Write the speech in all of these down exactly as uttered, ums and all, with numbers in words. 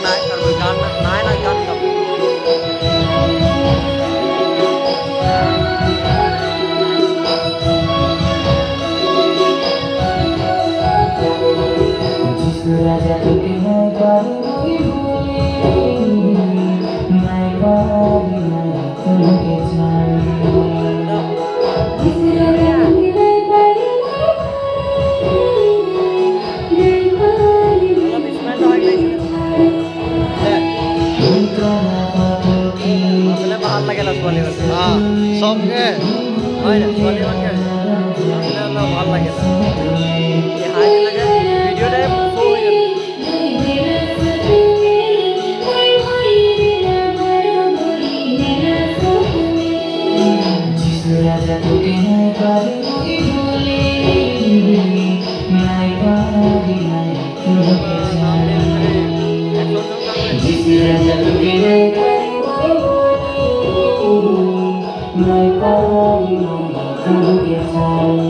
নাই কারণ গান নাই না গান গাবো राजा तुके मैं पारी भूली मैं पारी मैं तुमके जानी जिस राजा तुके मैं पारी मैं पारी मतलब इसमें तो आगे मतलब बाहर लगेला सोले हां सॉन्ग है হয় না সোলে মানে আসলে না ভালো লাগে না ये हाई लगे वीडियोটা ফলো হয়ে যাবে राजा तुके मैं पारी भूली मैं पारी मैं तुमके जानी जिस राजा तुके मैं पारी भूली मैं पारी मैं तुमके जानी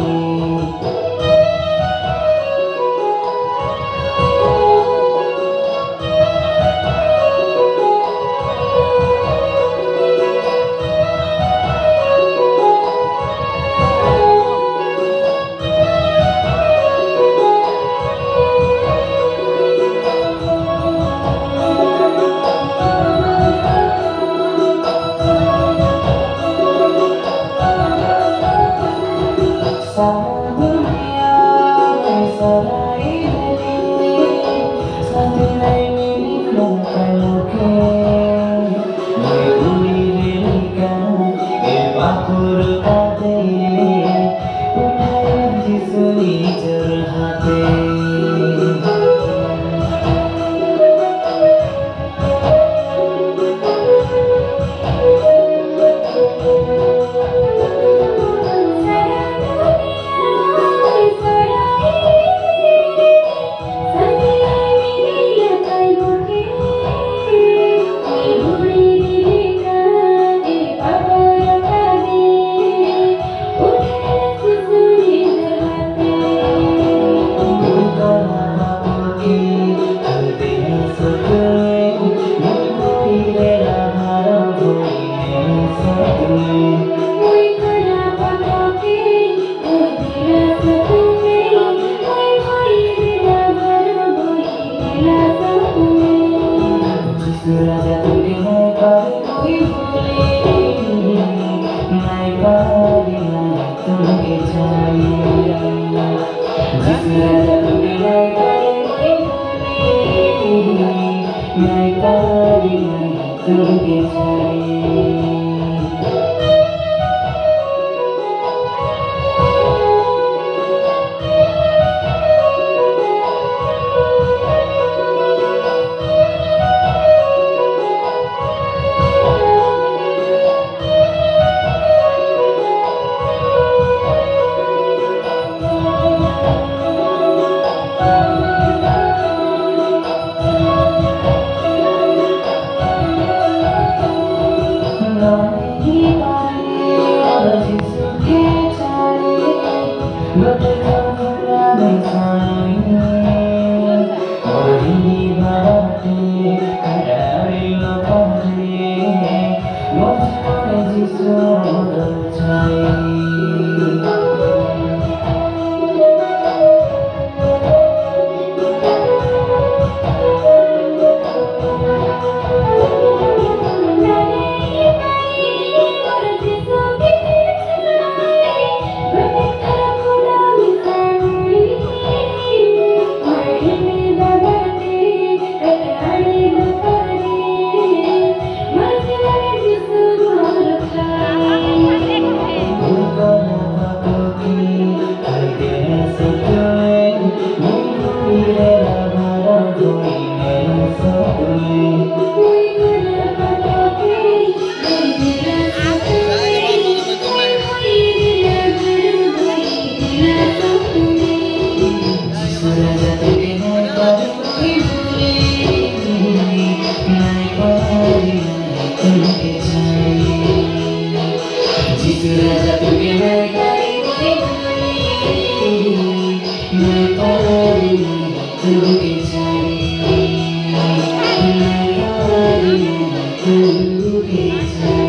राजा तुके मैं पारी भूली मैं पारी मैं तुमके जानी जिस राजा तुके मैं पारी भूली मैं पारी मैं तुमके जानी Thank you. বন্ধুকে চাই